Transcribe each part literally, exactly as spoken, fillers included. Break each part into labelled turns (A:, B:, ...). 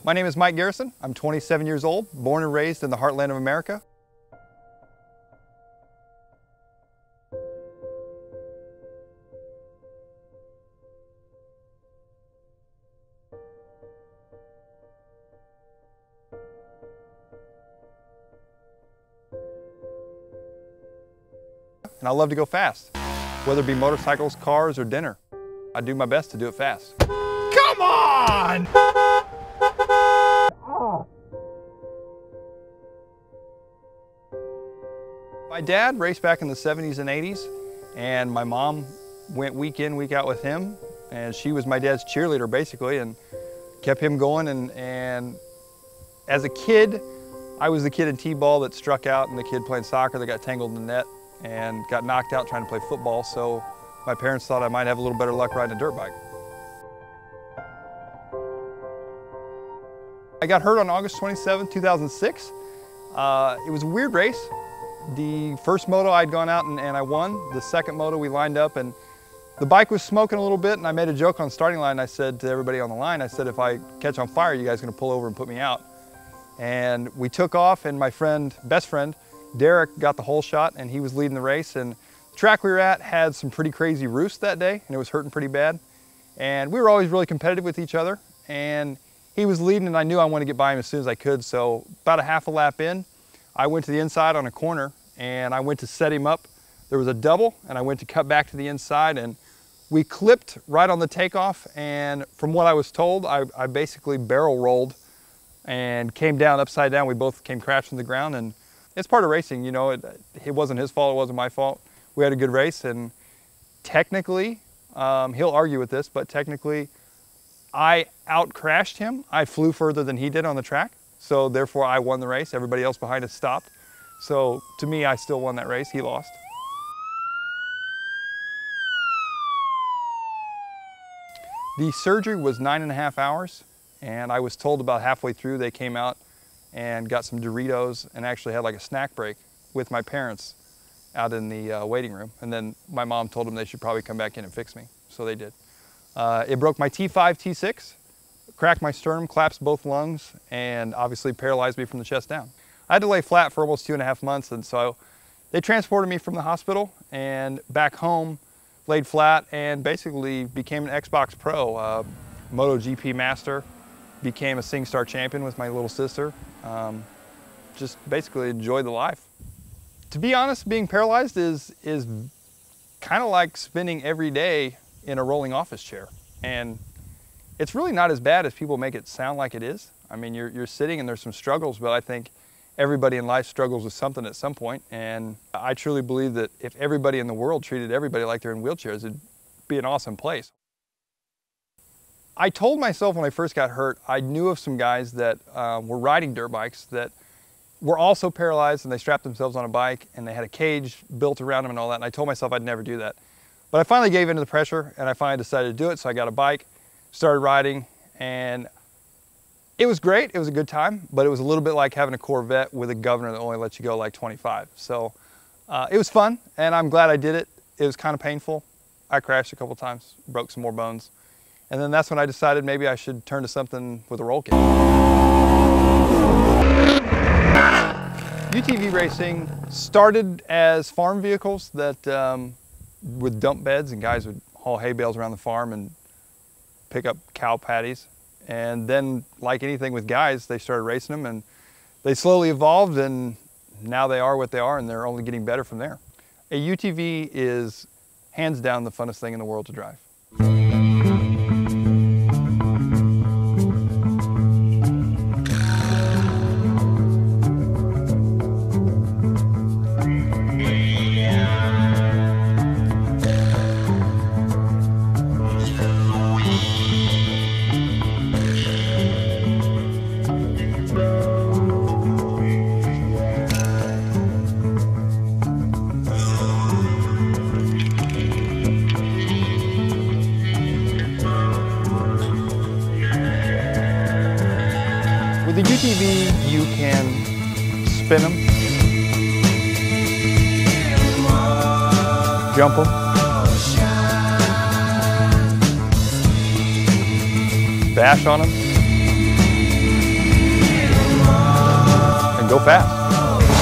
A: My name is Mike Garrison. I'm twenty-seven years old, born and raised in the heartland of America. And I love to go fast, whether it be motorcycles, cars, or dinner. I do my best to do it fast.
B: Come on!
A: My dad raced back in the seventies and eighties, and my mom went week in, week out with him, and she was my dad's cheerleader basically, and kept him going. And, and as a kid, I was the kid in T-ball that struck out and the kid playing soccer that got tangled in the net and got knocked out trying to play football, so my parents thought I might have a little better luck riding a dirt bike. I got hurt on August twenty-seventh, two thousand six. Uh, it was a weird race. The first moto I'd gone out and, and I won. The second moto we lined up and the bike was smoking a little bit, and I made a joke on the starting line. I said to everybody on the line, I said, if I catch on fire, you guys are gonna pull over and put me out. And we took off, and my friend, best friend, Derek, got the whole shot, and he was leading the race. And the track we were at had some pretty crazy roofs that day, and it was hurting pretty bad. And we were always really competitive with each other. And he was leading, and I knew I wanted to get by him as soon as I could. So about a half a lap in, I went to the inside on a corner, and I went to set him up. There was a double, and I went to cut back to the inside, and we clipped right on the takeoff. And from what I was told, I, I basically barrel rolled and came down upside down. We both came crashing to the ground, and it's part of racing, you know. It, it wasn't his fault, it wasn't my fault. We had a good race, and technically, um, he'll argue with this, but technically, I out-crashed him. I flew further than he did on the track, so therefore I won the race. Everybody else behind us stopped. So to me, I still won that race, he lost. The surgery was nine and a half hours, and I was told about halfway through they came out and got some Doritos and actually had like a snack break with my parents out in the uh, waiting room. And then my mom told them they should probably come back in and fix me, so they did. Uh, it broke my T five, T six, cracked my sternum, collapsed both lungs, and obviously paralyzed me from the chest down. I had to lay flat for almost two and a half months, and so they transported me from the hospital and back home, laid flat, and basically became an Xbox Pro, uh, MotoGP Master, became a SingStar champion with my little sister. Um, just basically enjoyed the life. To be honest, being paralyzed is, is kind of like spending every day in a rolling office chair. And it's really not as bad as people make it sound like it is. I mean, you're, you're sitting and there's some struggles, but I think everybody in life struggles with something at some point. And I truly believe that if everybody in the world treated everybody like they're in wheelchairs, it'd be an awesome place. I told myself when I first got hurt, I knew of some guys that um, were riding dirt bikes that were also paralyzed, and they strapped themselves on a bike and they had a cage built around them and all that. And I told myself I'd never do that. But I finally gave in to the pressure, and I finally decided to do it. So I got a bike, started riding, and it was great. It was a good time, but it was a little bit like having a Corvette with a governor that only lets you go like twenty-five. So uh, it was fun, and I'm glad I did it. It was kind of painful. I crashed a couple times, broke some more bones. And then that's when I decided maybe I should turn to something with a roll kit. U T V racing started as farm vehicles that um, with dump beds, and guys would haul hay bales around the farm and pick up cow patties. And then, like anything with guys, they started racing them, and they slowly evolved, and now they are what they are, and they're only getting better from there. A U T V is hands down the funnest thing in the world to drive. With the U T V, you can spin them, jump them, bash on them, go fast.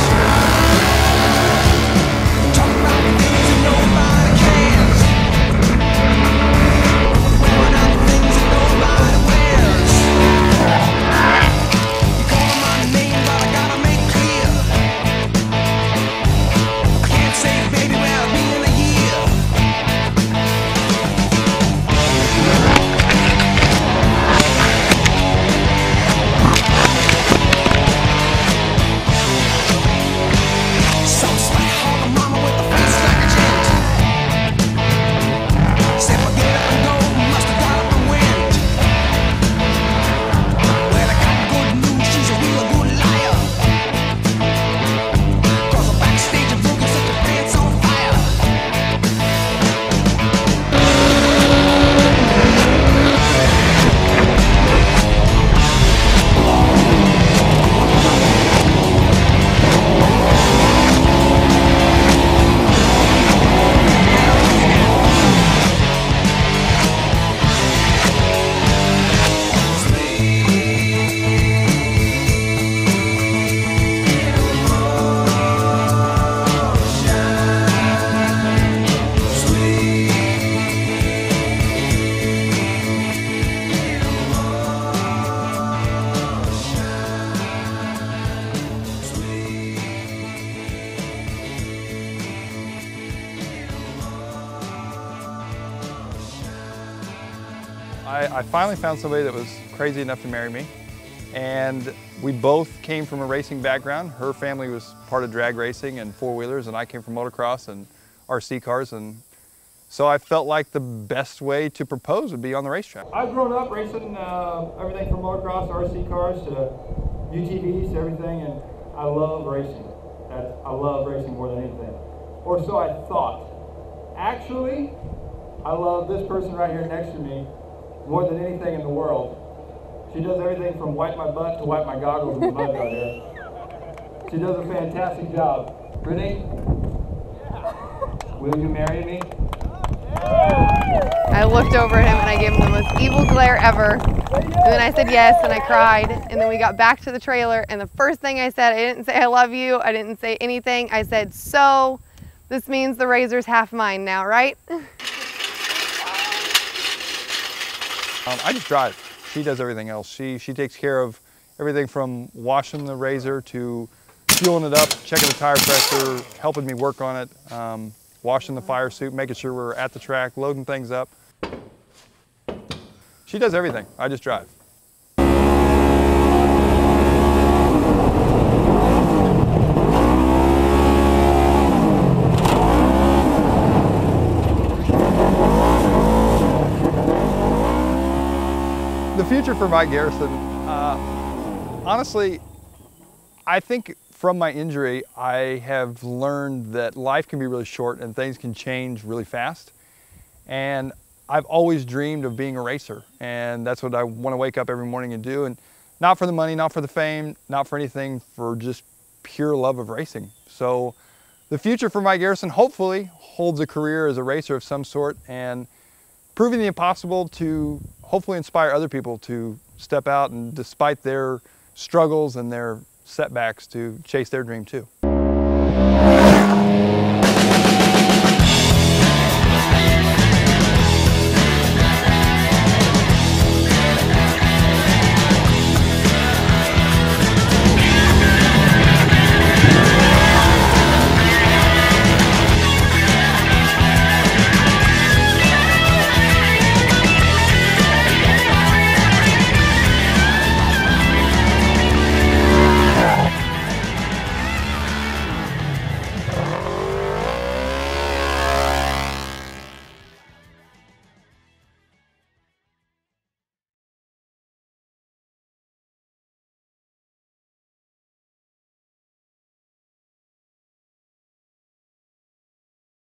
A: I, I finally found somebody that was crazy enough to marry me, and we both came from a racing background. Her family was part of drag racing and four-wheelers, and I came from motocross and R C cars, and so I felt like the best way to propose would be on the racetrack.
C: I've grown up racing uh, everything from motocross, R C cars to U T Vs to everything, and I love racing. That's, I love racing more than anything. Or so I thought. Actually, I love this person right here next to me more than anything in the world. She does everything from wipe my butt to wipe my goggles in the mud out here. She does a fantastic job. Brittany, will you marry me?
D: I looked over at him and I gave him the most evil glare ever. And then I said yes and I cried. And then we got back to the trailer and the first thing I said, I didn't say I love you, I didn't say anything. I said, so this means the razor's half mine now, right?
A: Um, I just drive. She does everything else. She, she takes care of everything from washing the razor to fueling it up, checking the tire pressure, helping me work on it, um, washing the fire suit, making sure we're at the track, loading things up. She does everything. I just drive. The future for Mike Garrison, uh, honestly, I think from my injury, I have learned that life can be really short and things can change really fast. And I've always dreamed of being a racer, and that's what I want to wake up every morning and do. And not for the money, not for the fame, not for anything, for just pure love of racing. So the future for Mike Garrison hopefully holds a career as a racer of some sort and proving the impossible to hopefully inspire other people to step out and, despite their struggles and their setbacks, to chase their dream too.